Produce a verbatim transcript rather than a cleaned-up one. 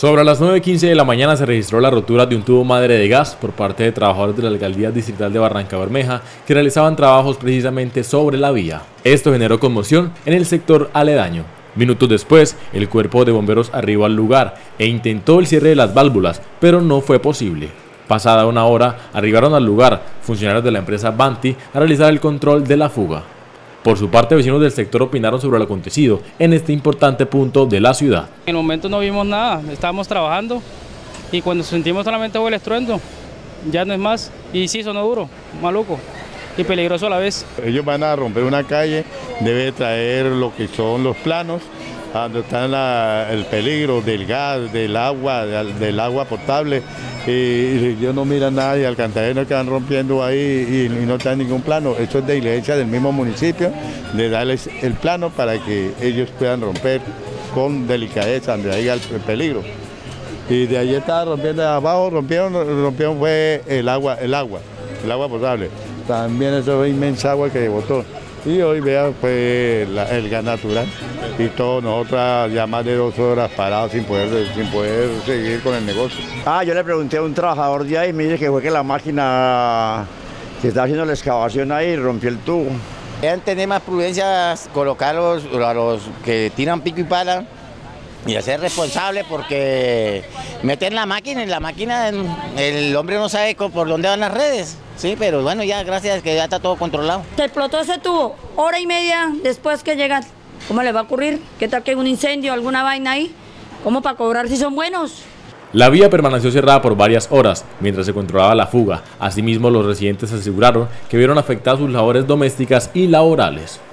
Sobre las nueve y quince de la mañana se registró la rotura de un tubo madre de gas por parte de trabajadores de la Alcaldía Distrital de Barrancabermeja que realizaban trabajos precisamente sobre la vía. Esto generó conmoción en el sector aledaño. Minutos después, el cuerpo de bomberos arribó al lugar e intentó el cierre de las válvulas, pero no fue posible. Pasada una hora, arribaron al lugar funcionarios de la empresa Banti a realizar el control de la fuga. Por su parte, vecinos del sector opinaron sobre lo acontecido en este importante punto de la ciudad. En el momento no vimos nada, estábamos trabajando y cuando sentimos solamente fue el estruendo, ya no es más. Y sí, sonó duro, maluco y peligroso a la vez. Ellos van a romper una calle, debe traer lo que son los planos, donde está la, el peligro del gas, del agua, del, del agua potable. Y, y ellos no miran nada y alcantarillados que van rompiendo ahí y, y no traen ningún plano. Esto es de diligencia del mismo municipio, de darles el plano para que ellos puedan romper con delicadeza donde haya el, el peligro. Y de ahí estaba rompiendo de abajo, rompieron, rompieron fue el agua, el agua, el agua potable. También eso fue inmensa agua que botó. Y hoy vea fue la, el gas natural y todos nosotros ya más de dos horas parados sin poder, sin poder seguir con el negocio. Ah, yo le pregunté a un trabajador de ahí y me dice que fue que la máquina que está haciendo la excavación ahí rompió el tubo. Deben tener más prudencia, colocar los, a los que tiran pico y pala y hacer responsable porque meten la máquina y la máquina el hombre no sabe por dónde van las redes. Sí, pero bueno, ya gracias a que ya está todo controlado. Se explotó ese tubo, hora y media después que llegan. ¿Cómo le va a ocurrir? ¿Qué tal que hay un incendio, alguna vaina ahí? ¿Cómo para cobrar si son buenos? La vía permaneció cerrada por varias horas mientras se controlaba la fuga. Asimismo, los residentes aseguraron que vieron afectadas sus labores domésticas y laborales.